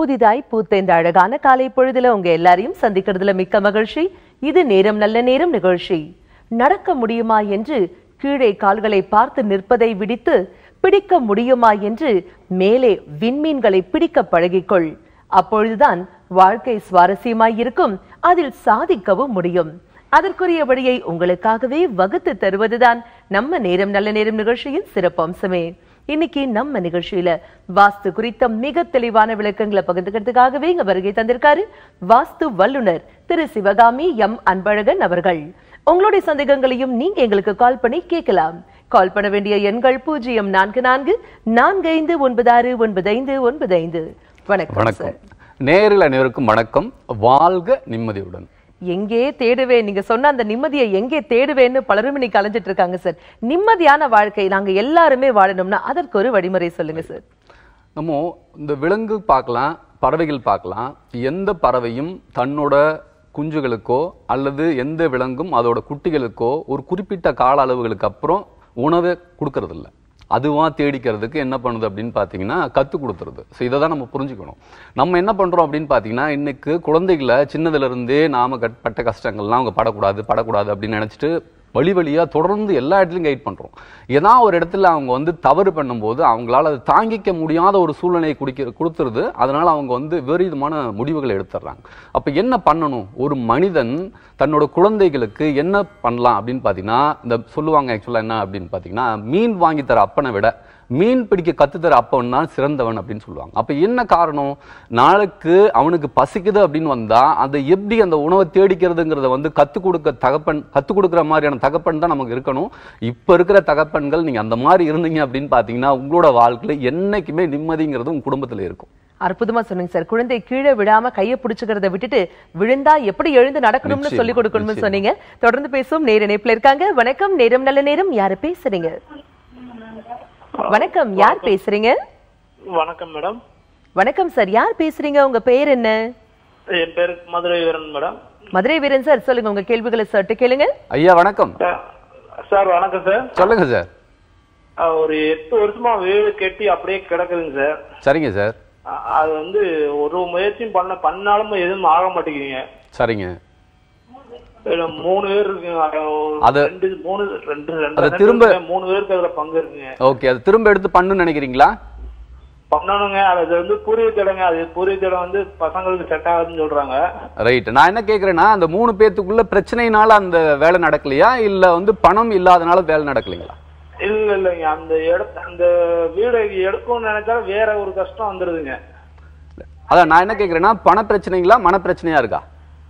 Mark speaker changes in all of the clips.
Speaker 1: புதிதாய் பூத்த இந்த அழகான காலை பொழுதுல உங்க எல்லாரையும் சந்திக்கிறதுல மிக்க மகிழ்ச்சி. இது நேரம் நல்ல நேரம் நிகழ்ச்சி. நடக்க முடியுமா என்று கீழே கால்களை பார்த்து நிற்பதை விடுத்து பிடிக்க முடியுமா என்று மேலே விண்மீன்களை பிடிக்க பழகிக்கொள். அப்பொழுதுதான் வாழ்க்கை சுவாரஸ்யமாய் இருக்கும், அதில் சாதிக்கவும் முடியும். அதற்குரிய வழியை உங்களுக்காகவே வகுத்து தருவதுதான் நம்ம நேரம் நல்ல நேரம் நிகழ்ச்சியின் சிறப்பம்சமே. இன்னைக்கு நம்ம நிகழ்ச்சியில வாஸ்து குறித்த மிக தெளிவான விளக்கங்களை பகிர்ந்துக்கிறதுக்காகவே இங்க வருகை தந்திருக்காரு வாஸ்து வல்லுநர் திரு சிவகாமி எம் அன்பழகன் அவர்கள். உங்களுடைய சந்தேகங்களையும் நீங்க எங்களுக்கு கால் பண்ணி கேட்கலாம். கால் பண்ண வேண்டிய எண்கள் 044495969595. வணக்கம்.
Speaker 2: நேரில் அனைவருக்கும் வணக்கம். வாழ்க நிம்மதியுடன்.
Speaker 1: எங்கே தேடுவேன், நீங்க சொன்ன அந்த நிம்மதியை எங்கே தேடுவேன்னு பலரும் இன்னைக்கு அலைஞ்சிட்டு இருக்காங்க சார். நிம்மதியான வாழ்க்கை நாங்க எல்லாருமே வாழணும்னா அதற்கு ஒரு வழிமுறை சொல்லுங்க சார்.
Speaker 2: நம்ம இந்த விலங்கு பார்க்கலாம், பறவைகள் பார்க்கலாம். எந்த பறவையும் தன்னோட குஞ்சுகளுக்கோ அல்லது எந்த விலங்கும் அதோட குட்டிகளுக்கோ ஒரு குறிப்பிட்ட கால அளவுகளுக்கு அப்புறம் உணவை கொடுக்கறது இல்லை. அதுவா தேடிக்கிறதுக்கு என்ன பண்ணுது அப்படின்னு பார்த்தீங்கன்னா கற்றுக் கொடுத்துருது. ஸோ இதை தான் நம்ம புரிஞ்சுக்கணும். நம்ம என்ன பண்ணுறோம் அப்படின்னு பார்த்தீங்கன்னா இன்னைக்கு குழந்தைகளை சின்னதுலேருந்தே நாம் பட்ட கஷ்டங்கள்லாம் அவங்க படக்கூடாது அப்படின்னு நினச்சிட்டு வழியாக தொடர்ந்து எல்லா இடத்துலையும் கைட் பண்ணுறோம். ஏதாவது ஒரு இடத்துல அவங்க தவறு பண்ணும்போது அவங்களால அதை தாங்கிக்க முடியாத ஒரு சூழ்நிலையை கொடுத்துருது. அதனால் அவங்க விபரீதமான முடிவுகளை எடுத்துடுறாங்க. அப்போ என்ன பண்ணணும்? ஒரு மனிதன் தன்னோட குழந்தைகளுக்கு என்ன பண்ணலாம் அப்படின்னு பார்த்தீங்கன்னா இந்த சொல்லுவாங்க ஆக்சுவலாக என்ன அப்படின்னு பார்த்தீங்கன்னா மீன் வாங்கி தர அப்பனை விட மீன் பிடிக்க கத்துத்தர அப்பவன் தான் சிறந்தவன் அப்படின்னு சொல்லுவாங்க. அப்ப என்ன காரணம்? நாளைக்கு அவனுக்கு பசிக்குது அப்படின்னு வந்தா அதை எப்படி அந்த உணவை தேடிக்கிறதுங்கிறத கத்துக் கொடுக்குற மாதிரியான தகப்பன் தான் நமக்கு இருக்கணும். இப்ப இருக்கிற தகப்பன்கள் நீங்க அந்த மாதிரி இருந்தீங்க அப்படின்னு பாத்தீங்கன்னா உங்களோட வாழ்க்கையில என்னைக்குமே நிம்மதிங்கிறது உங்க குடும்பத்துல இருக்கும்.
Speaker 1: அற்புதமா சொன்னீங்க சார். குழந்தை கீழே விடாம கையை பிடிச்சுக்கிறத விட்டுட்டு விழுந்தா எப்படி எழுந்து நடக்கணும்னு சொல்லி கொடுக்கணும்னு சொன்னீங்க. தொடர்ந்து பேசும் நேர இணைப்புல இருக்காங்க. வணக்கம், நேரம் நல்ல நேரம். யாரு பேசுறீங்க? வணக்கம், யார் பேசுறீங்க?
Speaker 3: வணக்கம் மேடம்.
Speaker 1: வணக்கம் சார், யார் பேசுறீங்க? உங்க பெயர் என்ன?
Speaker 3: என் பேர் மதுரை வீரன் மேடம்.
Speaker 1: மதுரை வீரன் சார், சொல்லுங்க உங்க கேள்விகளை சட்டு கேளுங்க.
Speaker 2: ஐயா வணக்கம்
Speaker 3: சார். வணக்கம் சார்.
Speaker 2: சொல்லுங்க சார்.
Speaker 3: ஒரு 8 வருஷமா வீடு கட்டி அப்படியே கிடக்குதுங்க சார்.
Speaker 2: சரிங்க சார்.
Speaker 3: அது ஒரு முயற்சியும் பண்ணாலும் எதுவும் ஆக மாட்டேங்குதுங்க.
Speaker 2: சரிங்க.
Speaker 3: 3 பேர் இருக்குங்க.
Speaker 2: அது
Speaker 3: 3 பேருக்கு அதுல பங்கு இருக்குங்க.
Speaker 2: ஓகே, அது திரும்ப எடுத்து பண்ணணும்னு நினைக்கிறீங்களா?
Speaker 3: பண்ணணுங்க. அது பூர்வீகத்திடங்க. அது பூர்வீகத்திடம் பசங்களுக்கு செட் ஆகுதுன்னு சொல்றாங்க.
Speaker 2: ரைட். நான் என்ன கேக்குறேன்னா அந்த 3 பேத்துக்குள்ள பிரச்சனைனால அந்த வேலை நடக்கலையா இல்ல பணம் இல்லாதனால வேலை நடக்கலைங்களா?
Speaker 3: இல்லைங்க, அந்த வீடு எடுக்கணும்னு நினைச்சாலும் வேற ஒரு கஷ்டம் வந்துருதுங்க.
Speaker 2: அதான் நான் என்ன கேக்குறேன்னா பண பிரச்சனைங்களா மன பிரச்சனையா இருக்கா?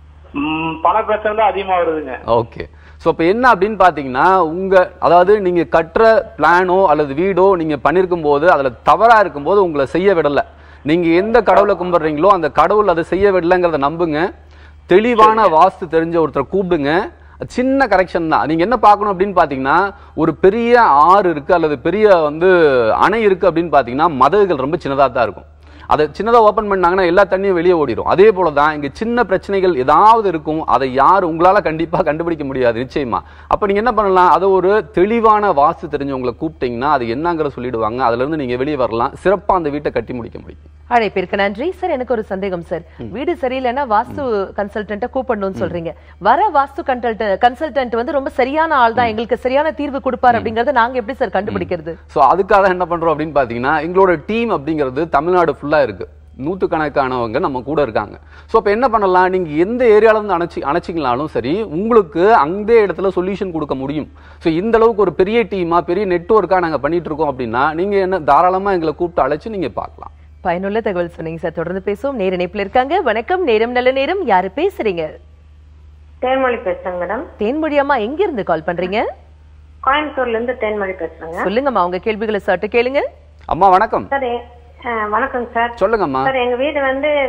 Speaker 3: பண பிரச்சனை தான் அதிகமா வருதுங்க.
Speaker 2: ஓகே. ஸோ இப்போ என்ன அப்படின்னு பார்த்தீங்கன்னா அதாவது நீங்க கட்டுற பிளானோ அல்லது வீடோ நீங்க பண்ணிருக்கும் போது அதுல தவறா இருக்கும்போது உங்களை செய்ய விடலை. நீங்க எந்த கடவுளை கும்பிடுறீங்களோ அந்த கடவுள் அதை செய்ய விடலைங்கிறத நம்புங்க. தெளிவான வாஸ்து தெரிஞ்ச ஒருத்தரை கூப்பிடுங்க. சின்ன கரெக்ஷன் தான். நீங்க என்ன பார்க்கணும் அப்படின்னு பாத்தீங்கன்னா ஒரு பெரிய ஆறு இருக்கு அல்லது பெரிய அணை இருக்கு அப்படின்னு பாத்தீங்கன்னா மதகுகள் ரொம்ப சின்னதா தான் இருக்கும். அதை சின்னதாக ஓப்பன் பண்ணாங்கன்னா எல்லா தண்ணியும் வெளியே ஓடிடும். அதே போல தான் இங்கே சின்ன பிரச்சனைகள் ஏதாவது இருக்கும். அதை யார் உங்களால் கண்டிப்பாக கண்டுபிடிக்க முடியாது நிச்சயமா. அப்போ நீங்கள் என்ன பண்ணலாம்? அதை ஒரு தெளிவான வாஸ்து தெரிஞ்சவங்களை கூப்பிட்டீங்கன்னா அது என்னங்கிற சொல்லிடுவாங்க. அதுலேருந்து நீங்கள் வெளியே வரலாம். சிறப்பாக அந்த வீட்டை கட்டி முடிக்க முடியும்.
Speaker 1: அழைப்பிற்கு நன்றி சார். எனக்கு ஒரு சந்தேகம் சார். வீடு சரியில்லைன்னா வாஸ்து கன்சல்டன்ட்டை கூப்பிடணும்னு சொல்றீங்க. வர வாஸ்து கன்சல்டன்ட் ரொம்ப சரியான ஆள் தான், எங்களுக்கு சரியான தீர்வு கொடுப்பார் அப்படிங்கறத நாங்க எப்படி சார் கண்டுபிடிக்கிறது?
Speaker 2: ஸோ அதுக்காக என்ன பண்றோம் அப்படின்னு பாத்தீங்கன்னா எங்களோட டீம் அப்படிங்கிறது தமிழ்நாடு ஃபுல்லா இருக்கு. 100கணக்கானவங்க நம்ம கூட இருக்காங்க. ஸோ அப்போ என்ன பண்ணலாம்? நீங்க எந்த ஏரியால இருந்து அணைச்சிங்களாலும் சரி உங்களுக்கு அந்த இடத்துல சொல்யூஷன் கொடுக்க முடியும். ஸோ இந்த அளவுக்கு ஒரு பெரிய டீமா பெரிய நெட்வொர்க்கா நாங்க பண்ணிட்டு இருக்கோம் அப்படின்னா நீங்க என்ன தாராளமா எங்களை கூப்பிட்டு அழைச்சு நீங்க பார்க்கலாம்.
Speaker 1: பயனுள்ள தகவல் சொன்னீங்க சார். தொடர்ந்து பேசுவோம். நேர இணைப்புல இருக்காங்க. வணக்கம், நேரம் நல்ல நேரம். யாரு பேசுறீங்க?
Speaker 4: தேன்மொழி பேசுறேங்க மேடம்.
Speaker 1: தேன்மொழி அம்மா, எங்க இருந்து கால் பண்றீங்க?
Speaker 4: கோயம்புத்தூர்ல இருந்து தேன்மொழி பேசுறேங்க.
Speaker 1: சொல்லுங்கம்மா, உங்க கேள்விகளை சட்டு கேளுங்க.
Speaker 2: அம்மா வணக்கம்.
Speaker 4: சார் வணக்கம் சார்.
Speaker 2: சொல்லுங்கம்மா.
Speaker 4: சார் எங்க வீடு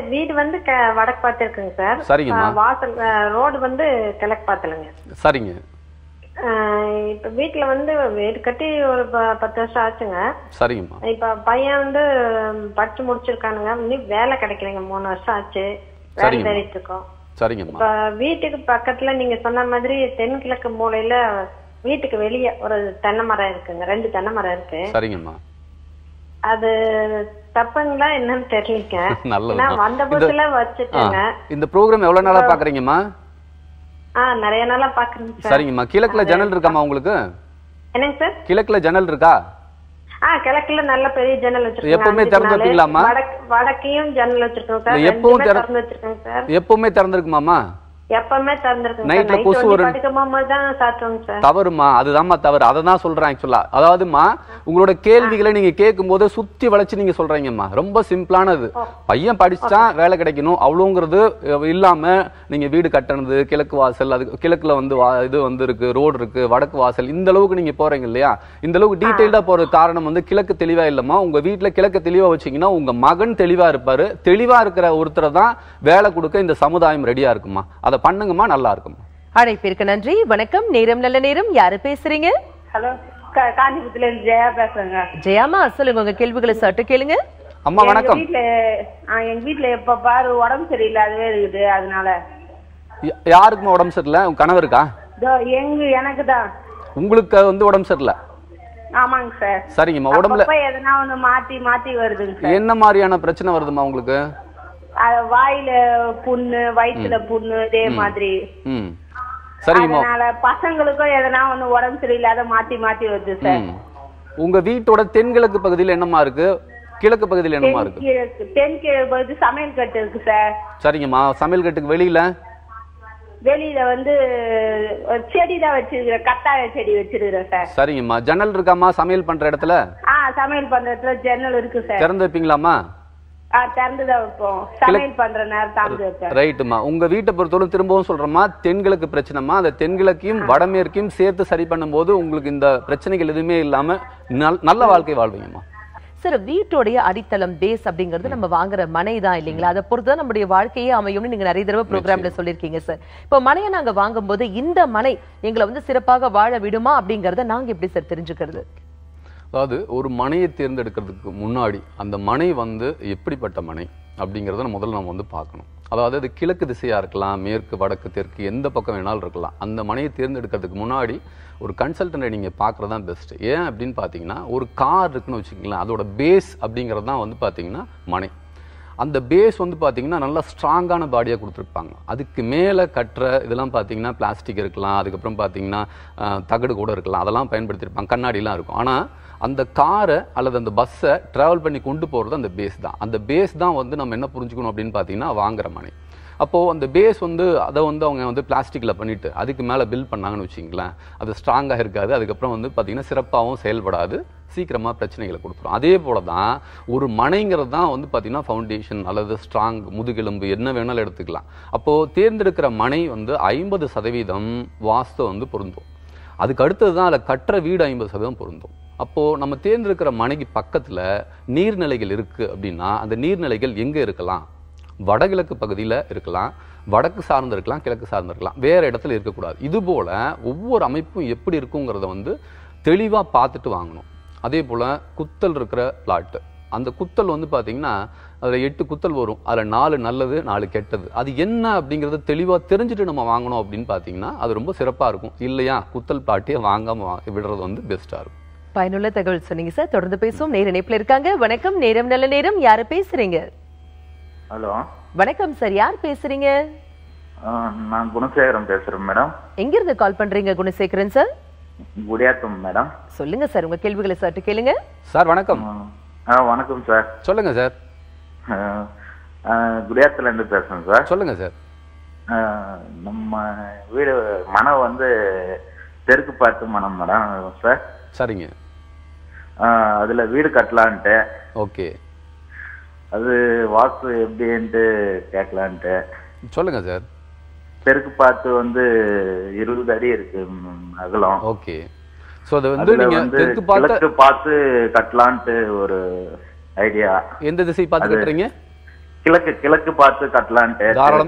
Speaker 4: வடக்கு பார்த்து இருக்குங்க சார்.
Speaker 2: சரிங்கம்மா.
Speaker 4: வாசல் ரோடு கிழக்கு பார்த்துலங்க.
Speaker 2: சரிங்க.
Speaker 4: இப்ப வீட்டுல வீடு கட்டி ஒரு 10 வருஷம் ஆச்சுங்க.
Speaker 2: சரிங்கம்மா.
Speaker 4: இப்ப பையன் படிச்சு முடிச்சிருக்கானுங்க. இன்னும் வேலை கிடைக்கலைங்க. 3 வருஷம் ஆச்சு வேலை தேடிட்டு இருக்கோம்.
Speaker 2: சரிங்கம்மா.
Speaker 4: இப்ப வீட்டுக்கு பக்கத்துல நீங்க சொன்ன மாதிரி தென்கிழக்கு மூலையில வீட்டுக்கு வெளியே ஒரு தென்னை மரம் இருக்குங்க. 2 தென்னை மரம் இருக்கு.
Speaker 2: சரிங்கம்மா.
Speaker 4: அது தப்புங்களா என்னன்னு தெரியலங்க.
Speaker 2: நல்லது.
Speaker 4: நான் வந்த புதுசுல வச்சுட்டேங்க.
Speaker 2: இந்த ப்ரோக்ராம் எவ்வளவு நாளா பாக்குறீங்கம்மா?
Speaker 4: நிறைய நாளா பாக்குறேங்க சார்.
Speaker 2: சரிங்கம்மா. கிழக்குல ஜன்னல் இருக்காமா உங்களுக்கு?
Speaker 4: என்னங்க சார்?
Speaker 2: கிழக்குல ஜன்னல் இருக்கா?
Speaker 4: கிழக்குல நல்ல பெரிய ஜன்னல் வச்சிருக்கேன்.
Speaker 2: எப்பவுமே திறந்து வைப்பீங்களாமா?
Speaker 4: வடக்கையும் ஜன்னல் வச்சிருக்கோம் சார்.
Speaker 2: எப்பவும்
Speaker 4: திறந்து வச்சிருக்கேன் சார்.
Speaker 2: எப்பவுமே திறந்திருக்குமாமா?
Speaker 4: எப்பவுமே திறந்திருக்குங்க.
Speaker 2: நைட்ல கொசு வரும்.
Speaker 4: படுக்கும்போது தான் சாத்துவோங்க சார்.
Speaker 2: தவறுமா, அதுதான்மா தவறு. அதை தான் சொல்றேன் ஆக்சுவலா. அதாவதுமா உங்களோட கேள்விகளை நீங்க கேட்கும் போது சுத்தி வளைச்சு நீங்க சொல்றீங்கம்மா. ரொம்ப சிம்பிளானது. பையன் படிச்சா வேலை கிடைக்கணும் அவ்வளோங்கிறது இல்லாம நீங்க வீடு கட்டணது, கிழக்கு வாசல், அது கிழக்குல வந்து இது வந்து இருக்கு, ரோடு இருக்கு, வடக்கு வாசல், இந்த அளவுக்கு நீங்க போறீங்க இல்லையா? இந்த அளவுக்கு டீடைல்டா போற காரணம் வந்து கிழக்கு தெளிவா இல்லம்மா. உங்க வீட்டுல கிழக்கு தெளிவா வச்சீங்கன்னா உங்க மகன் தெளிவா இருப்பாரு. தெளிவா இருக்கிற ஒருத்தரை தான் வேலை கொடுக்க இந்த சமுதாயம் ரெடியா இருக்குமா. அதை பண்ணுங்கம்மா, நல்லா இருக்குமா.
Speaker 1: அழைப்பிற்கு நன்றி. வணக்கம். நேரம் நல்ல நேரம். யாரு பேசுறீங்க?
Speaker 5: ஹலோ, காஞ்சிபுரத்துல இருந்து ஜெயா பேசுறேங்க.
Speaker 1: ஜெயாமா, சொல்லுங்க உங்க கேள்விகளை சட்டு கேளுங்க.
Speaker 2: அம்மா வணக்கம்.
Speaker 5: எங்க வீட்டுல எப்ப பாரு உடம்பு சரியில்லாதவே இருக்குது. அதனால
Speaker 2: யாருக்குமா உடம்பு சரியில்லை? உங்க கணவருக்கா?
Speaker 5: எனக்கு தான்.
Speaker 2: உங்களுக்கு வந்து உடம்பு சரியில்லை?
Speaker 5: ஆமாங்க சார்.
Speaker 2: சரிங்கம்மா. உடம்புல
Speaker 5: எதனா ஒண்ணு மாத்தி மாத்தி வருதுங்க சார்.
Speaker 2: என்ன மாதிரியான பிரச்சனை வருதுமா உங்களுக்கு?
Speaker 5: வாயில புண்ணு, வயிற்றுல புண்ணு, இதே மாதிரி.
Speaker 2: சரிங்கம்மா.
Speaker 5: அதனால பசங்களுக்கும் எதனா ஒண்ணு உடம்பு சரியில்லாத மாத்தி மாத்தி வருது சார்.
Speaker 2: உங்க வீட்டோட தென்கிழக்கு பகுதியில் என்னமா இருக்கு, கிழக்கு பகுதியில் என்னமா இருக்கு?
Speaker 5: தென்கிழக்கு பகுதி சமையல் கட்டு இருக்கு சார்.
Speaker 2: சரிங்கம்மா. சமையல் கட்டுக்கு வெளியில
Speaker 5: வந்து செடி தான் வச்சிருக்கிறேன், கத்தாழை செடி வச்சிருக்கிறேன் சார்.
Speaker 2: சரிங்கம்மா. ஜன்னல் இருக்காமா சமையல் பண்ற இடத்துல?
Speaker 5: சமையல் பண்ற இடத்துல ஜன்னல் இருக்கு சார்.
Speaker 2: திறந்து வைப்பீங்களாமா?
Speaker 5: திறந்துதான் வைப்போம். சமையல் பண்ற நேரம் திறந்து வைப்பேன்.
Speaker 2: ரைட்டுமா. உங்க வீட்டை பொறுத்தவரை திரும்பவும் சொல்றோமா, தென்கிழக்கு பிரச்சனைமா. அந்த தென்கிழக்கையும் வடமேற்கையும் சேர்த்து சரி பண்ணும் போது உங்களுக்கு இந்த பிரச்சனைகள் எதுவுமே இல்லாம நல்ல வாழ்க்கை வாழ்வீங்கம்மா.
Speaker 1: சார், வீட்டோடைய அடித்தளம் பேஸ் அப்படிங்கிறது நம்ம வாங்குற மனை தான் இல்லைங்களா? அதை பொறுத்து தான் நம்முடைய வாழ்க்கையே அமையும்னு நீங்க நிறைய தடவை ப்ரோக்ராம்ல சொல்லியிருக்கீங்க சார். இப்போ மனையை நாங்க வாங்கும் போது இந்த மனை எங்களை வந்து சிறப்பாக வாழ விடுமா அப்படிங்கறத நாங்க எப்படி சார் தெரிஞ்சுக்கிறது?
Speaker 2: அதாவது ஒரு மனையை தேர்ந்தெடுக்கிறதுக்கு முன்னாடி அந்த மனை வந்து எப்படிப்பட்ட மனை அப்படிங்கிறத முதல்ல நம்ம வந்து பார்க்கணும். அதாவது அது கிழக்கு திசையா இருக்கலாம், மேற்கு, வடக்கு, தெற்கு, எந்த பக்கம் வேணாலும் இருக்கலாம். அந்த மனையை தேர்ந்தெடுக்கிறதுக்கு முன்னாடி ஒரு கன்சல்டன்ட்டை நீங்கள் பார்க்குறது தான் பெஸ்ட். ஏன் அப்படின்னு பார்த்தீங்கன்னா, ஒரு கார் இருக்குன்னு வச்சுக்கலாம், அதோட பேஸ் அப்படிங்கிறது தான் வந்து பார்த்தீங்கன்னா மனை. அந்த பேஸ் வந்து பார்த்தீங்கன்னா நல்லா ஸ்ட்ராங்கான பாடியாக கொடுத்துருப்பாங்க. அதுக்கு மேலே கட்டுற இதெல்லாம் பார்த்தீங்கன்னா பிளாஸ்டிக் இருக்கலாம், அதுக்கப்புறம் பார்த்தீங்கன்னா தகடு கூட இருக்கலாம், அதெல்லாம் பயன்படுத்தியிருப்பாங்க, கண்ணாடிலாம் இருக்கும். ஆனால் அந்த காரை அல்லது அந்த பஸ்ஸை ட்ராவல் பண்ணி கொண்டு போகிறது அந்த பேஸ் தான். அந்த பேஸ் தான் வந்து நம்ம என்ன புரிஞ்சுக்கணும் அப்படின்னு பார்த்தீங்கன்னா வாங்குற மனை. அப்போது அந்த பேஸ் வந்து அதை வந்து அவங்க வந்து பிளாஸ்டிக்கில் பண்ணிவிட்டு அதுக்கு மேலே பில் பண்ணாங்கன்னு வச்சிங்களேன், அது ஸ்ட்ராங்காக இருக்காது. அதுக்கப்புறம் வந்து பார்த்திங்கன்னா சிறப்பாகவும் செயல்படாது, சீக்கிரமாக பிரச்சனைகளை கொடுத்துரும். அதே போல் தான் ஒரு மனைங்கிறது தான் வந்து பார்த்திங்கன்னா ஃபவுண்டேஷன் அல்லது ஸ்ட்ராங் முதுகெலும்பு என்ன வேணாலும் எடுத்துக்கலாம். அப்போது தேர்ந்தெடுக்கிற மனை வந்து 50% வாஸ்து வந்து பொருந்தும். அதுக்கு அடுத்தது தான் அதில் கட்டுற வீடு 50% பொருந்தும். அப்போது நம்ம தேர்ந்தெடுக்கிற மனைக்கு பக்கத்தில் நீர்நிலைகள் இருக்குது அப்படின்னா அந்த நீர்நிலைகள் எங்கே இருக்கலாம்? வடகிழக்கு பகுதியில் இருக்கலாம், வடக்கு சார்ந்து இருக்கலாம், கிழக்கு சார்ந்து இருக்கலாம், வேறு இடத்துல இருக்கக்கூடாது. இதுபோல் ஒவ்வொரு அமைப்பும் எப்படி இருக்குங்கிறத வந்து தெளிவாக பார்த்துட்டு வாங்கணும். அதே போல் குத்தல் இருக்கிற பிளாட்டு, அந்த குத்தல் வந்து பார்த்திங்கன்னா அதில் 8 குத்தல் வரும், அதில் 4 நல்லது 4 கெட்டது. அது என்ன அப்படிங்கிறத தெளிவாக தெரிஞ்சுட்டு நம்ம வாங்கணும் அப்படின்னு பார்த்தீங்கன்னா அது ரொம்ப சிறப்பாக இருக்கும். இல்லையா, குத்தல் பிளாட்டே வாங்காமல் விடுறது வந்து பெஸ்ட்டாக இருக்கும்.
Speaker 1: பயனுள்ள தகவல் சொன்னீங்க சார். தொடர்ந்து பேசுவோம். நேர இணைப்புல இருக்காங்க. வணக்கம். நேரம் நல்ல நேரம். யாரு பேசுறீங்க?
Speaker 6: ஹலோ,
Speaker 1: வணக்கம் சார். யார் பேசுறீங்க?
Speaker 6: நான் குணசேகரன் பேசுறேன் மேடம்.
Speaker 1: எங்க இருந்து கால் பண்றீங்க குணசேகரன் சார்?
Speaker 6: குடியாத்தம் மேடம்.
Speaker 1: சொல்லுங்க சார், உங்க கேள்விகளை சற்று கேளுங்க.
Speaker 2: சார் வணக்கம்.
Speaker 6: வணக்கம் சார்.
Speaker 2: சொல்லுங்க சார்.
Speaker 6: குடியாத்துல இருந்து பேசுறேன் சார்.
Speaker 2: சொல்லுங்க சார்.
Speaker 6: நம்ம வீடு மனம் வந்து தெற்கு பார்த்து மனம் மேடம் சார்.
Speaker 2: சரிங்க.
Speaker 6: அதுல வீடு கட்டலான்ட்டு.
Speaker 2: ஓகே.
Speaker 6: அது வாஸ்து எப்படின்ட்டு கேட்கலான்ட்டு.
Speaker 2: சொல்லுங்க சார்.
Speaker 6: தெற்கு பார்த்து வந்து 20 அடி இருக்கு அகலம்.
Speaker 2: ஓகே. சோ அது வந்து நீங்க தெற்கு
Speaker 6: பார்த்து கட்டலான்ட்டு ஒரு ஐடியா.
Speaker 2: எந்த திசை பார்த்து கட்டுறீங்க?
Speaker 6: கிழக்கு பார்த்து கட்டலான்ட்டு.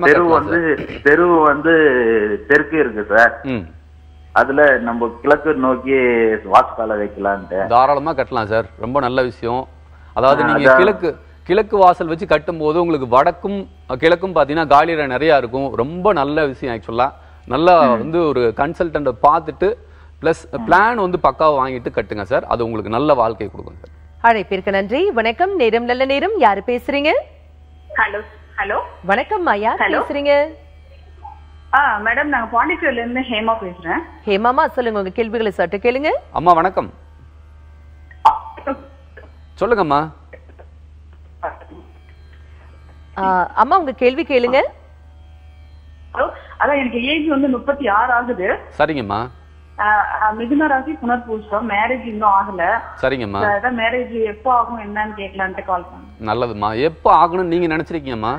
Speaker 6: தெரு வந்து தெற்கு இருக்கு சார். அதுல நம்ம கிழக்கு நோக்கி வாசக்கால வைக்கலான்ட்டு.
Speaker 2: தாராளமா கட்டலாம் சார், ரொம்ப நல்ல விஷயம். அதாவது நீங்க கிழக்கு வாசல் வச்சு கட்டும் போது உங்களுக்கு வடக்கும் கிழக்கும் பாத்தீங்கன்னா காலியில நிறைய இருக்கும். ரொம்ப நல்ல விஷயம் ஆக்சுவலா. நல்லா வந்து ஒரு கன்சல்டன்ட் பார்த்துட்டு பிளஸ் பிளான் வந்து பக்காவை வாங்கிட்டு கட்டுங்க சார். அது உங்களுக்கு நல்ல வாழ்க்கை கொடுக்கும் சார்.
Speaker 1: அழைப்பிற்கு நன்றி. வணக்கம், நேரம் நல்ல நேரம். யாரு பேசுறீங்க?
Speaker 5: ஹலோ ஹலோ
Speaker 1: வணக்கம் ஐயா, பேசுறீங்க?
Speaker 5: மேடம், நாங்க பாண்டிச்சேரியில இருந்து ஹேமா பேசுறேன்.
Speaker 1: ஹேமாமா, சொல்லுங்க உங்க கேள்விகளை சற்று கேளுங்க.
Speaker 2: அம்மா வணக்கம், சொல்லுங்கம்மா.
Speaker 1: அம்மா உங்க கேள்வி கேளுங்க.
Speaker 5: ஹலோ, அதான் எனக்கு ஏஜ் வந்து 36 ஆகுது.
Speaker 2: சரிங்கம்மா.
Speaker 5: மிதுன ராசி புனர்பூசம், மேரேஜ் இன்னும் ஆகல.
Speaker 2: சரிங்கம்மா.
Speaker 5: அதான் மேரேஜ் எப்போ ஆகும் என்னன்னு கேட்கலான்ட்டு கால் பண்ணேன்.
Speaker 2: நல்லதுமா. எப்போ ஆகணும்னு நீங்க நினைச்சிருக்கீங்கம்மா?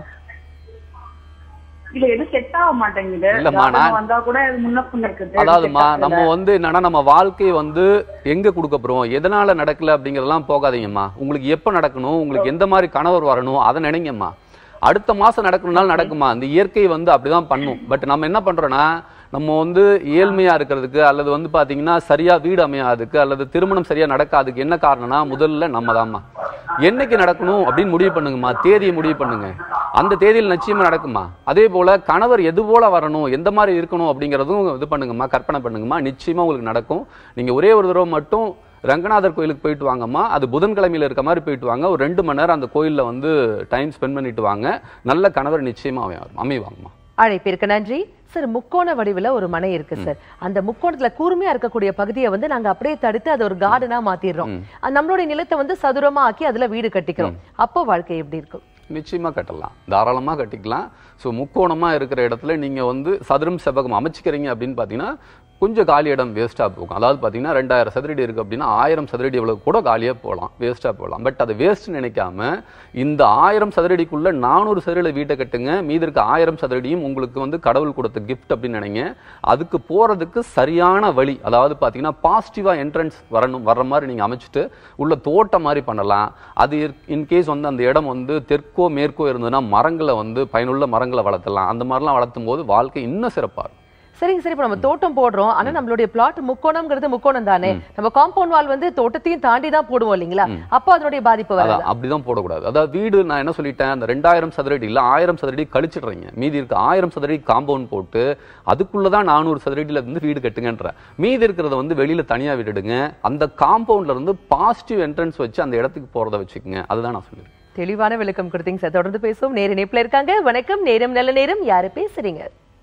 Speaker 5: இல்ல, எது செட் ஆக மாட்டேங்குது.
Speaker 2: இல்லம்மா,
Speaker 5: வந்தா கூட முன்ன பின்ன இருக்குது.
Speaker 2: அதாவதுமா, நம்ம வந்து என்னன்னா நம்ம வாழ்க்கையை வந்து எங்க கொடுக்க போறோம், எதனால நடக்கல அப்படிங்கறதெல்லாம் போகாதீங்கம்மா. உங்களுக்கு எப்ப நடக்கணும், உங்களுக்கு எந்த மாதிரி கணவர் வரணும் அதை நினைங்கம்மா. அடுத்த மாசம் நடக்கணும்னாலும் நடக்குமா. இந்த இயற்கை வந்து அப்படிதான் பண்ணும். பட் நம்ம என்ன பண்றோம்னா, நம்ம வந்து ஏழ்மையா இருக்கிறதுக்கு அல்லது வந்து பாத்தீங்கன்னா சரியா வீடு அமையாதுக்கு அல்லது திருமணம் சரியா நடக்காதுக்கு என்ன காரணம்னா முதல்ல நம்ம தான்மா. என்னைக்கு நடக்கணும் அப்படின்னு முடிவு பண்ணுங்கம்மா. தேதியை முடிவு பண்ணுங்க. அந்த தேதியில் நிச்சயமா நடக்குமா. அதே போல கணவர் எது போல வரணும், எந்த மாதிரி இருக்கணும் அப்படிங்கறதும் இது பண்ணுங்கம்மா, கற்பனை பண்ணுங்கம்மா. நிச்சயமா உங்களுக்கு நடக்கும். நீங்க ஒரே ஒரு தடவை மட்டும் ரங்கநாதர் கோயிலுக்கு போயிட்டு வாங்கம்மா. அது புதன்கிழமையில இருக்க மாதிரி போயிட்டு வாங்க. ஒரு 2 மணி நேரம் அந்த கோயில்ல வந்து டைம் ஸ்பெண்ட் பண்ணிட்டு வாங்க. நல்ல கணவர் நிச்சயமா அமைவாங்கம்மா.
Speaker 1: அழைப்பிற்கு நன்றி சார். முக்கோண வடிவுல ஒரு மனை இருக்கு சார். அந்த முக்கோணத்துல கூர்மையா இருக்கக்கூடிய பகுதியை வந்து நாங்க அப்படியே தடுத்து அது ஒரு கார்டனா மாத்திடுறோம். நம்மளுடைய நிலத்தை வந்து சதுரமா ஆக்கி அதுல வீடு கட்டிக்கிறோம். அப்போ வாழ்க்கை எப்படி இருக்கும்?
Speaker 2: நிச்சயமா கட்டலாம், தாராளமா கட்டிக்கலாம். ஸோ முக்கோணமா இருக்கிற இடத்துல நீங்க வந்து சதுரம் செவ்வகம் அமைச்சிக்கிறீங்க அப்படின்னு பாத்தீங்கன்னா கொஞ்சம் காலி இடம் வேஸ்டா போகும். அதாவது பாத்தீங்கன்னா 2000 சதுரடி இருக்கு அப்படின்னா 1000 சதுரடி எவ்வளவு கூட காலியா போகலாம், வேஸ்டா போகலாம். பட் அது வேஸ்ட் நினைக்காம இந்த 1000 சதுரடிக்குள்ள 400 சதுரடி வீட்டை கட்டுங்க. மீதி இருக்க 1000 சதுரடியும் உங்களுக்கு வந்து கடவுள் கொடுத்த கிஃப்ட் அப்படின்னு நினைங்க. அதுக்கு போறதுக்கு சரியான வழி, அதாவது பாத்தீங்கன்னா பாசிட்டிவா என்ட்ரன்ஸ் வர்ற மாதிரி நீங்க அமைச்சிட்டு உள்ள தோட்டம் மாதிரி பண்ணலாம். அது இன்கேஸ் வந்து அந்த இடம் வந்து தெற்கோ மேற்கோ இருந்ததுன்னா மரங்களை வந்து பயனுள்ள மரங்களை வளர்த்தலாம். அந்த மாதிரிலாம் வளர்த்தும் போது வாழ்க்கை இன்னும் சிறப்பா இருக்கும்.
Speaker 1: சரிங்க சார். இப்ப நம்ம தோட்டம் போடுறோம், ஆனா நம்மளுடைய பிளாட் முக்கோணம்ங்கிறது முக்கோணம் தானே. நம்ம காம்பவுண்ட் வால் வந்து தோட்டத்தையும் தாண்டி தான் போடுவோம் இல்லீங்களா? அப்போ அதனுடைய பாதிப்பு வராது.
Speaker 2: அப்படிதான் போடக்கூடாது. அதாவது வீடு நான் என்ன சொல்லிட்டேன், அந்த 2000 சதுரடி இல்ல 1000 சதுரடி கழிச்சிடுறீங்க. மீதி இருக்க 1000 சதுரடி காம்பவுண்ட் போட்டு அதுக்குள்ளதான் 400 சதுரடியில இருந்து வீடு கட்டுங்கன்ற. மீதி இருக்கிறத வந்து வெளியில தனியா விட்டுடுங்க. அந்த காம்பவுண்ட்ல இருந்து பாசிட்டிவ் என்ட்ரன்ஸ் வச்சு அந்த இடத்துக்கு போறதை வச்சுக்கோங்க. அதுதான் நான் சொல்லிருக்கேன்.
Speaker 1: தெளிவான விளக்கம் கொடுத்தீங்க சார். தொடர்ந்து பேசுவோம். நேர இணைப்புல இருக்காங்க. வணக்கம், நேரம் நல்ல நேரம். யாரு பேசுறீங்க?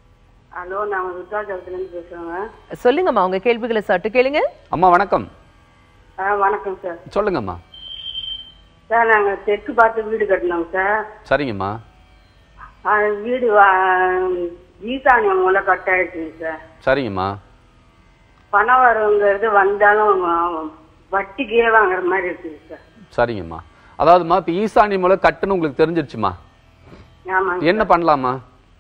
Speaker 5: ஹலோ, நாங்க விருத்தாச்சலத்துல இருந்து பேசுறோங்க.
Speaker 1: சொல்லுங்கம்மா, உங்க கேள்விகளை சட்டு கேளுங்க.
Speaker 2: அம்மா வணக்கம்.
Speaker 5: வணக்கம் சார்.
Speaker 2: சொல்லுங்கம்மா.
Speaker 5: சார், நாங்க தெற்கு பார்த்து வீடு கட்டினோம் சார்.
Speaker 2: சரிங்கம்மா.
Speaker 5: வீடு ஈசானியம் மூலம் கட் ஆயிடுச்சுங்க சார்.
Speaker 2: சரிங்கம்மா.
Speaker 5: பணம் வருங்கிறது வந்தாலும் வட்டிக்கே வாங்குற மாதிரி இருக்குங்க சார்.
Speaker 2: சரிங்கம்மா. அதாவதுமா இப்ப ஈசானியம் மூலம் கட்டுன்னு உங்களுக்கு தெரிஞ்சிருச்சுமா, என்ன பண்ணலாமா?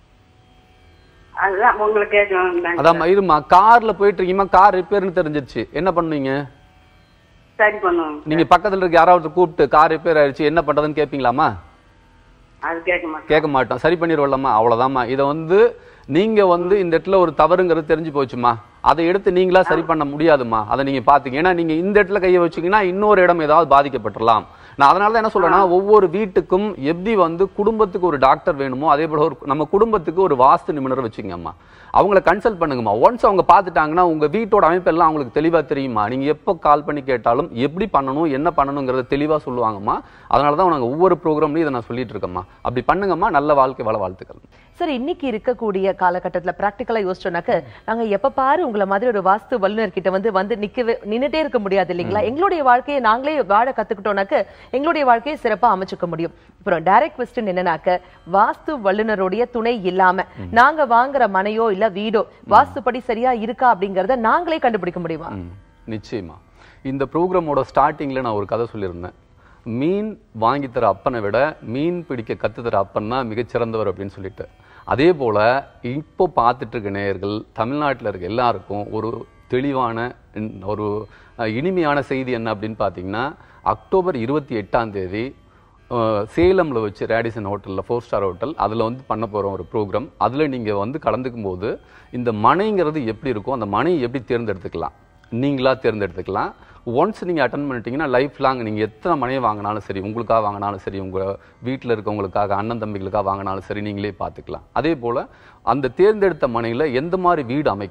Speaker 5: அதுதான் உங்களுக்கு கேட்கணும்.
Speaker 2: அதாம்மா, இருமா, கார்ல போயிட்டு இருக்கீமா, கார் ரிப்பேர்னு தெரிஞ்சிருச்சு, என்ன பண்ணுவீங்க?
Speaker 5: சரி பண்ணுவோம்.
Speaker 2: நீங்க பக்கத்துல இருக்க யாராவது கூப்பிட்டு கார் ரிப்பேர் ஆயிடுச்சு என்ன பண்றதுன்னு கேட்பீங்களாமா?
Speaker 5: அது
Speaker 2: கேட்க மாட்டோம். சரி பண்ணிடுவோம்மா, அவ்வளவுதாம்மா. இதை வந்து நீங்க வந்து இந்த இடத்துல ஒரு தவறுங்கிறது தெரிஞ்சு போச்சுமா. அதை எடுத்து நீங்களா சரி பண்ண முடியாதுமா. அதை நீங்க பாத்தீங்க. ஏன்னா நீங்க இந்த இடத்துல கையை வச்சீங்கன்னா இன்னொரு இடம் ஏதாவது பாதிக்கப்பட்டுலாம். நான் அதனாலதான் என்ன சொல்றேன்னா, ஒவ்வொரு வீட்டுக்கும் எப்படி வந்து குடும்பத்துக்கு ஒரு டாக்டர் வேணுமோ அதே போல ஒரு நம்ம குடும்பத்துக்கு ஒரு வாஸ்து நிபுணர் வச்சுக்கங்கம்மா. அவங்கள கன்சல்ட் பண்ணுங்கம்மா. ஒன்ஸ் அவங்க பார்த்துட்டாங்கன்னா உங்க வீட்டோட அமைப்பு எல்லாம் அவங்களுக்கு தெளிவா தெரியுமா. நீங்க எப்போ கால் பண்ணி கேட்டாலும் எப்படி பண்ணணும் என்ன பண்ணணுங்கிறத தெளிவா சொல்லுவாங்கம்மா. அதனாலதான் நாங்க ஒவ்வொரு ப்ரோக்ராம்லயும் இதை நான் சொல்லிட்டு இருக்கேம்மா. அப்படி பண்ணுங்கம்மா. நல்ல வாழ்க்கை வாழ வாழ்த்துக்கள்.
Speaker 1: சார், இன்னைக்கு இருக்கக்கூடிய காலகட்டத்துல பிராக்டிகலா யோசிச்சோம்னாக்க நாங்க எப்ப பாரு உங்களை மாதிரி ஒரு வாஸ்து வல்லுநர் கிட்ட வந்து நின்னுட்டே இருக்க முடியாது இல்லைங்களா? எங்களுடைய வாழ்க்கையை நாங்களே வாழ கத்துக்கிட்டோம்னாக்க எங்களுடைய வாழ்க்கையை சிறப்பா அமைச்சுக்க முடியும். அப்புறம் டைரக்ட் கொஸ்டின் என்னன்னாக்க, வாஸ்து வல்லுநருடைய துணை இல்லாம நாங்க வாங்குற மனையோ இல்ல வீடோ வாஸ்துப்படி சரியா இருக்கா அப்படிங்கறத நாங்களே கண்டுபிடிக்க முடியுமா?
Speaker 2: நிச்சயமா. இந்த ப்ரோக்ராமோட ஸ்டார்டிங்ல நான் ஒரு கதை சொல்லியிருந்தேன். மீன் வாங்கி தர அப்பனை விட மீன் பிடிக்க கத்து தர அப்பன் தான் மிகச்சிறந்தவர் அப்படின்னு சொல்லிட்டு. அதே போல இப்போ பார்த்துட்டு இருக்க நேயர்கள் தமிழ்நாட்டில் இருக்க எல்லாருக்கும் ஒரு தெளிவான ஒரு இனிமையான செய்தி என்ன அப்படின்னு பார்த்தீங்கன்னா, அக்டோபர் 28ஆம் தேதி சேலம்ல வச்சு ரேடிசன் ஹோட்டலில் 4 ஸ்டார் ஹோட்டல் அதில் வந்து பண்ண போகிறோம் ஒரு ப்ரோக்ராம். அதில் நீங்கள் வந்து கலந்துக்கும் போது இந்த மனைங்கிறது எப்படி இருக்கும், அந்த மனையை எப்படி தேர்ந்தெடுத்துக்கலாம், நீங்களா தேர்ந்தெடுத்துக்கலாம். ஒன்ஸ் நீங்கள் அட்டன் பண்ணிட்டீங்கன்னா லைஃப் லாங் நீங்கள் எத்தனை மனையை வாங்கினாலும் சரி, உங்களுக்காக வாங்கினாலும் சரி, உங்கள் வீட்டில் இருக்கவங்களுக்காக அண்ணன் தம்பிகளுக்காக வாங்கினாலும் சரி, நீங்களே பார்த்துக்கலாம். அதே போல் அந்த தேர்ந்தெடுத்த மனையில் எந்த மாதிரி வீடு அமைக்கணும்,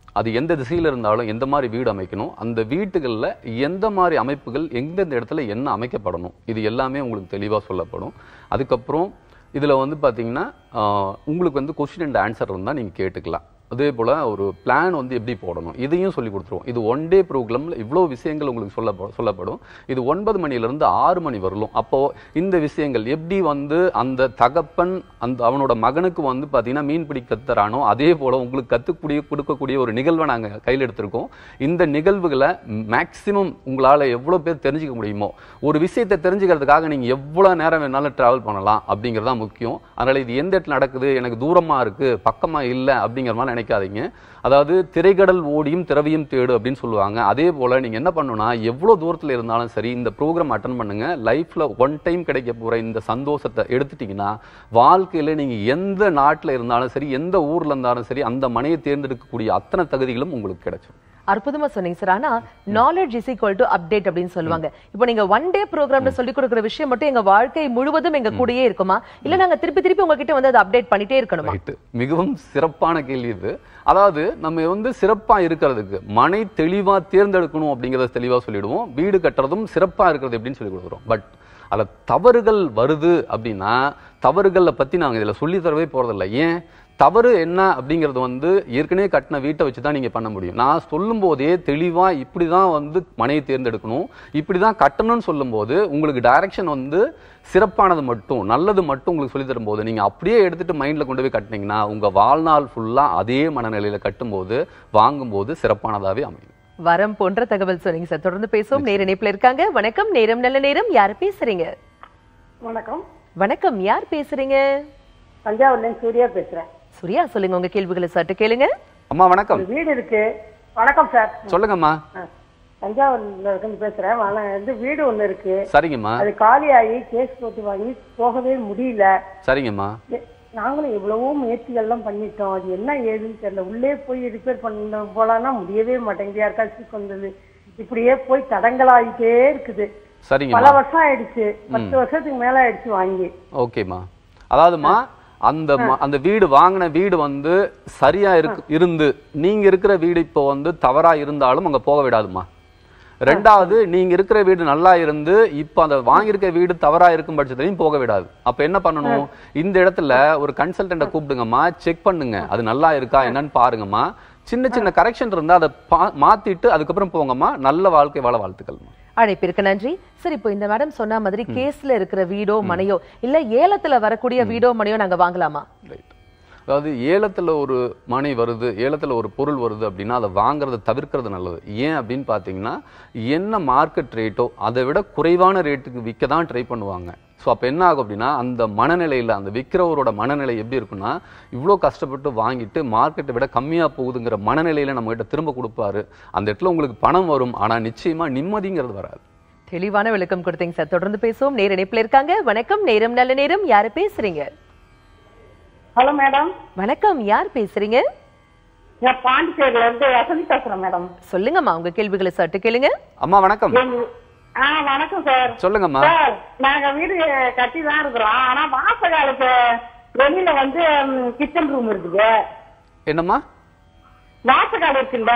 Speaker 2: அது எந்த திசையில் இருந்தாலும் எந்த மாதிரி வீடு அமைக்கணும், அந்த வீட்டுகளில் எந்த மாதிரி அமைப்புகள் எந்தெந்த இடத்துல என்ன அமைக்கப்படணும், இது எல்லாமே உங்களுக்கு தெளிவாக சொல்லப்படும். அதுக்கப்புறம் இதில் வந்து பார்த்தீங்கன்னா உங்களுக்கு வந்து கொஸ்டின் அண்ட் ஆன்சர் இருந்தால் நீங்கள் கேட்டுக்கலாம். அதே போல் ஒரு பிளான் வந்து எப்படி போடணும் இதையும் சொல்லி கொடுத்துருவோம். இது 1 டே ப்ரோக்ராமில் இவ்வளோ விஷயங்கள் உங்களுக்கு சொல்லப்படும். இது 9 மணிலேருந்து 6 மணி வரலும். அப்போது இந்த விஷயங்கள் எப்படி வந்து அந்த தகப்பன் அவனோட மகனுக்கு வந்து பார்த்தீங்கன்னா மீன் பிடி கத்துறானோ அதே போல் உங்களுக்கு கொடுக்கக்கூடிய ஒரு நிகழ்வை நாங்கள் கையில் எடுத்திருக்கோம். இந்த நிகழ்வுகளை மேக்சிமம் உங்களால் எவ்வளோ பேர் தெரிஞ்சுக்க முடியுமோ, ஒரு விஷயத்தை தெரிஞ்சுக்கிறதுக்காக நீங்கள் எவ்வளோ நேரம் வேணாலும் ட்ராவல் பண்ணலாம் அப்படிங்கிறது தான் முக்கியம். அதனால் இது எந்த இடத்துல நடக்குது, எனக்கு தூரமாக இருக்குது பக்கமாக இல்லை அப்படிங்கிற மாதிரி நினைக்காதீங்க. அதாவது திரைக்கடல் ஓடியும் திரவியும் தேடு அப்படின்னு சொல்லுவாங்க. அதே போல நீங்க என்ன பண்ணணும்னா எவ்வளவு தூரத்துல இருந்தாலும் சரி இந்த ப்ரோக்ராம் அட்டன் பண்ணுங்க. லைஃப்ல 1 டைம் கிடைக்க போற இந்த சந்தோஷத்தை எடுத்துட்டீங்கன்னா வாழ்க்கையில நீங்க எந்த நாட்டுல இருந்தாலும் சரி எந்த ஊர்ல இருந்தாலும் சரி அந்த மனையை தேர்ந்தெடுக்கக்கூடிய அத்தனை தகுதிகளும் உங்களுக்கு கிடைக்கும்.
Speaker 1: அற்புதமா சொன்னீங்க சார். ஆனா knowledge is equal to update அப்படின்னு சொல்லுவாங்க. இப்போ நீங்க 1 டே ப்ரோக்ராம்ல சொல்லி கொடுக்கிற விஷயம் மட்டும் எங்க வாழ்க்கை முழுவதும் எங்க கூடயே இருக்குமா, இல்ல நாங்க திருப்பி உங்ககிட்ட வந்து அதை அப்டேட் பண்ணிட்டே இருக்கணுமா?
Speaker 2: மிகவும் சிறப்பான கேள்வி இது. அதாவது நம்ம வந்து சிறப்பா இருக்கிறதுக்கு மனை தெளிவா தேர்ந்தெடுக்கணும் அப்படிங்கறத தெளிவா சொல்லிடுவோம். வீடு கட்டுறதும் சிறப்பா இருக்கிறது எப்படின்னு சொல்லி கொடுக்குறோம். பட் அதுல தவறுகள் வருது அப்படின்னா தவறுகளை பத்தி நாங்க இதுல சொல்லி தரவே போறதில்லை. ஏன் தவறு என்ன அப்படிங்கிறது வந்து ஏற்கனவே கட்டின வீட்டை வச்சு தான் நீங்கள் பண்ண முடியும். நான் சொல்லும் போதே தெளிவாக இப்படி தான் வந்து மனையை தேர்ந்தெடுக்கணும், இப்படி தான் கட்டணும்னு சொல்லும்போது உங்களுக்கு டைரக்ஷன் வந்து சிறப்பானது மட்டும் நல்லது மட்டும் உங்களுக்கு சொல்லி தரும்போது நீங்கள் அப்படியே எடுத்துட்டு மைண்டில் கொண்டு போய் கட்டினீங்கன்னா உங்கள் வாழ்நாள் ஃபுல்லாக அதே மனநிலையில் கட்டும்போது வாங்கும்போது சிறப்பானதாகவே அமையும்.
Speaker 1: வரம் போன்ற தகவல் சொன்னீங்க சார். தொடர்ந்து பேசுவோம். நேர இணைப்புல இருக்காங்க. வணக்கம், நேரம் நல்ல நேரம். யார் பேசுறீங்க?
Speaker 5: வணக்கம்.
Speaker 1: வணக்கம், யார் பேசுறீங்க?
Speaker 5: தஞ்சாவூர்ல சூர்யா பேசுறேன்.
Speaker 1: சூர்யா, சொல்லுங்க உங்க கேள்விகளை சற்று கேளுங்க.
Speaker 2: அம்மா வணக்கம்.
Speaker 5: வீடு இருக்கு. வணக்கம் சார்.
Speaker 2: சொல்லுங்கம்மா.
Speaker 5: தஞ்சாவூர்ல இருந்து பேசுறேன். வந்து வீடு ஒண்ணு இருக்கு.
Speaker 2: சரிங்கம்மா.
Speaker 5: அது காலியாகி கேஸ் போட்டு வாங்கி போகவே முடியல.
Speaker 2: சரிங்கம்மா.
Speaker 5: நாங்களும் எவ்வளவோ முயற்சிகள்லாம் பண்ணிட்டோம். அது என்ன ஏதுன்னு தெரியல. உள்ளே போய் ரிப்பேர் பண்ண போலான்னா முடியவே மாட்டேங்குது. யாருக்காச்சும் வந்தது இப்படியே போய் தடங்களாயிட்டே இருக்குது.
Speaker 2: சரிங்க.
Speaker 5: பல வருஷம் ஆயிடுச்சு. 10 வருஷத்துக்கு மேல ஆயிடுச்சு வாங்கி.
Speaker 2: ஓகேம்மா. அதாவதுமா அந்த வீடு வாங்கின வீடு வந்து சரியா இருந்து நீங்க இருக்கிற வீடு இப்போ வந்து தவறா இருந்தாலும் அங்க போக விடாதுமா. ரெண்டாவது நீங்க இருக்கிற வீடு நல்லா இருந்து இப்ப அந்த வாங்கியிருக்க வீடு தவறா இருக்கும் பட்சத்திலையும் போக விடாது. அப்ப என்ன பண்ணணும், இந்த இடத்துல ஒரு கன்சல்டன்ட கூப்பிடுங்கம்மா, செக் பண்ணுங்க அது நல்லா இருக்கா என்னன்னு பாருங்கம்மா. சின்ன கரெக்ஷன் இருந்தா அதை மாத்திட்டு அதுக்கப்புறம் போங்கம்மா. நல்ல வாழ்க்கை வாழ வாழ்த்துக்கள்.
Speaker 1: அழைப்பிற்கு நன்றி சார். இப்போ இந்த மேடம் சொன்ன மாதிரி கேஸ்ல இருக்கிற வீடோ மனையோ இல்ல ஏலத்துல வரக்கூடிய வீடோ மனையோ நாங்க வாங்கலாமா?
Speaker 2: அதாவது ஏலத்துல ஒரு மனை வருது, ஏலத்துல ஒரு பொருள் வருது அப்படின்னா அதை வாங்குறத தவிர்க்கிறது நல்லது. ஏன் அப்படின்னு பாத்தீங்கன்னா என்ன மார்க்கெட் ரேட்டோ அதை விட குறைவான ரேட்டுக்கு விற்க தான் ட்ரை பண்ணுவாங்க. ஸோ அப்போ என்ன ஆகும் அப்படின்னா அந்த மனநிலையில் அந்த விற்கிறவரோட மனநிலை எப்படி இருக்குன்னா இவ்வளோ கஷ்டப்பட்டு வாங்கிட்டு மார்க்கெட்டை விட கம்மியாக போகுதுங்கிற மனநிலையில் நம்மகிட்ட திரும்ப கொடுப்பாரு. அந்த இடத்துல உங்களுக்கு பணம் வரும், ஆனால் நிச்சயமாக நிம்மதிங்கிறது வராது.
Speaker 1: தெளிவான விளக்கம் கொடுத்தீங்க சார். தொடர்ந்து பேசுவோம். நேர இணைப்புல இருக்காங்க. வணக்கம், நேரம் நல்ல நேரம். யாரு பேசுறீங்க?
Speaker 5: Hello madam.
Speaker 1: வணக்கம், யார் பேசுறீங்க?
Speaker 5: நான் பாண்டிச்சேரியில இருந்து வசந்தி பேசுறேன் மேடம்.
Speaker 1: சொல்லுங்கம்மா உங்க கேள்விகளை சற்று கேளுங்க.
Speaker 2: அம்மா வணக்கம்.
Speaker 5: வணக்கம் சார்.
Speaker 2: சொல்லுங்கம்மா.
Speaker 5: சார் நாங்க வீடு கட்டி தான் இருக்கிறோம். ஆனா வாசகாலுக்கு வெளியில வந்து கிச்சன் ரூம் இருக்குது.
Speaker 2: என்னம்மா?
Speaker 5: வாசகால் இருக்குல்ல,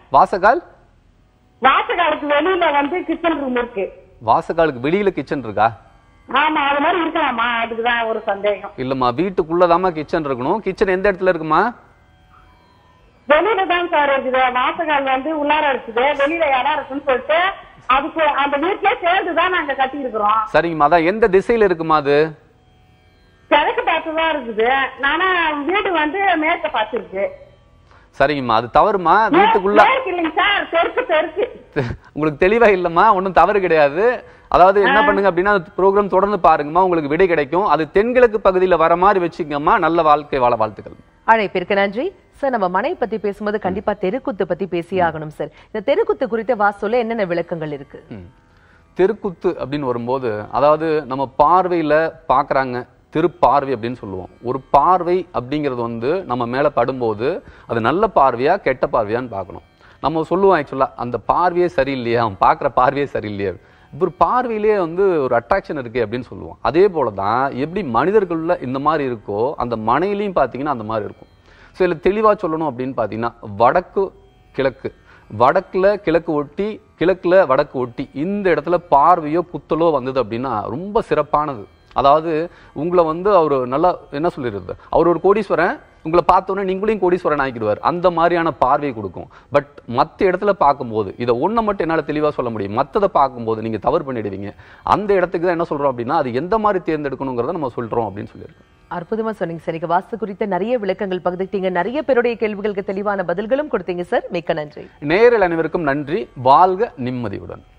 Speaker 5: வாசகாலுக்கு வெளியில வந்து கிச்சன் ரூம் இருக்கு.
Speaker 2: வாசகாலுக்கு வெளியில கிச்சன் இருக்கா?
Speaker 5: ஆமா, அது மாதிரி இருக்கலாமா? அதுக்குதான் ஒரு சந்தேகம்.
Speaker 2: இல்லம்மா, வீட்டுக்குள்ளதாம்மா கிச்சன் இருக்கணும். கிச்சன் எந்த இடத்துல இருக்குமா?
Speaker 5: வெளியில தான் சார் இருக்குது. வாசகால் வந்து உள்ளார இருக்குது, வெளியில இடம் இருக்குன்னு சொல்லிட்டு அதுக்கு அந்த வீட்டுல சேர்ந்துதான் நாங்க கட்டி இருக்கிறோம்.
Speaker 2: சரிங்கம்மா. அதான் எந்த திசையில இருக்குமா? அது
Speaker 5: கிழக்கு பார்த்துதான் இருக்குது. ஆனா வீடு வந்து மேற்க பார்த்து இருக்கு.
Speaker 2: சரிங்கம்மா, அது தவறுமா? வீட்டுக்குள்ள
Speaker 5: இல்லைங்க சார், தெற்கு.
Speaker 2: உங்களுக்கு தெளிவா இல்லம்மா, ஒன்னும் தவறு கிடையாது. அதாவது என்ன பண்ணுங்க அப்படின்னா ப்ரோக்ராம் தொடர்ந்து பாருங்கம்மா, உங்களுக்கு விடை கிடைக்கும். அது தென்கிழக்கு பகுதியில் வர மாதிரி வச்சுக்கோங்கம்மா. நல்ல வாழ்க்கை வாழ வாழ்த்துக்கள்.
Speaker 1: அழைப்பிற்கு நன்றி சார். நம்ம மனை பத்தி பேசும்போது கண்டிப்பா தெருக்குத்து பத்தி பேசியே ஆகணும் சார். இந்த தெருக்குத்து குறித்த வாசல்ல என்னென்ன விளக்கங்கள் இருக்கு?
Speaker 2: தெருக்குத்து அப்படின்னு வரும்போது அதாவது நம்ம பார்வையில பாக்குறாங்க, திருப்பார்வை அப்படின்னு சொல்லுவோம். ஒரு பார்வை அப்படிங்கிறது வந்து நம்ம மேல படும்போது அது நல்ல பார்வையா கெட்ட பார்வையான்னு பார்க்கணும். நம்ம சொல்லுவோம் ஆக்சுவலா அந்த பார்வையே சரியில்லையா, அவன் பார்க்குற பார்வையே சரியில்லையா, ஒரு பார்வையிலேயே வந்து ஒரு அட்ராக்ஷன் இருக்கு அப்படின்னு சொல்லுவோம். அதே போலதான் எப்படி மனிதர்கள்ல இந்த மாதிரி இருக்கோ அந்த மனையிலையும் பார்த்தீங்கன்னா அந்த மாதிரி இருக்கும். ஸோ இதில் தெளிவாக சொல்லணும் அப்படின்னு பார்த்தீங்கன்னா வடக்கு கிழக்கு, வடக்குல கிழக்கு ஒட்டி, கிழக்குல வடக்கு ஒட்டி இந்த இடத்துல பார்வையோ குத்தலோ வந்தது அப்படின்னா ரொம்ப சிறப்பானது. அதாவது உங்களை வந்து அவர் நல்லா என்ன சொல்லிடுறது, அவர் ஒரு கோடீஸ்வரன், உங்களை பார்த்தோன்னே நீங்களையும் கோடீஸ்வரன் ஆக்கிடுவார், அந்த மாதிரியான பார்வை கொடுக்கும். பட் மற்ற இடத்துல பார்க்கும்போது இதை ஒன்றை மட்டும் என்னால் தெளிவாக சொல்ல முடியும், மற்றதை பார்க்கும்போது நீங்கள் தவறு பண்ணிடுவீங்க. அந்த இடத்துக்கு தான் என்ன சொல்கிறோம் அப்படின்னா அது எந்த மாதிரி தேர்ந்தெடுக்கணுங்கிறத நம்ம சொல்கிறோம் அப்படின்னு சொல்லியிருக்கோம்.
Speaker 1: அற்புதமா சொன்னீங்க சார். நீங்க வாஸ்து குறித்த நிறைய விளக்கங்கள் பகிர்ந்துட்டீங்க, நிறைய பேருடைய கேள்விகளுக்கு தெளிவான பதில்களும் கொடுத்தீங்க சார். மிக்க நன்றி.
Speaker 2: நேயர்கள் அனைவருக்கும் நன்றி. வாழ்க நிம்மதியுடன்.